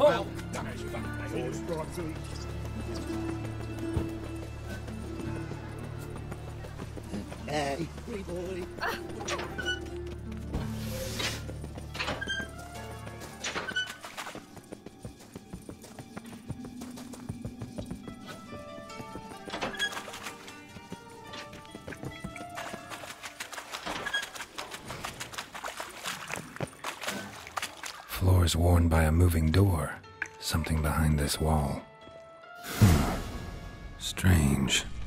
Oh! Hey, free boy. Floors worn by a moving door. Something behind this wall. Strange.